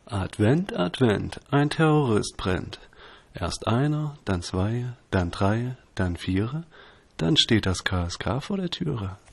Advent, Advent, ein Terrorist brennt. Erst einer, dann zwei, dann drei, dann viere, dann steht das KSK vor der Türe.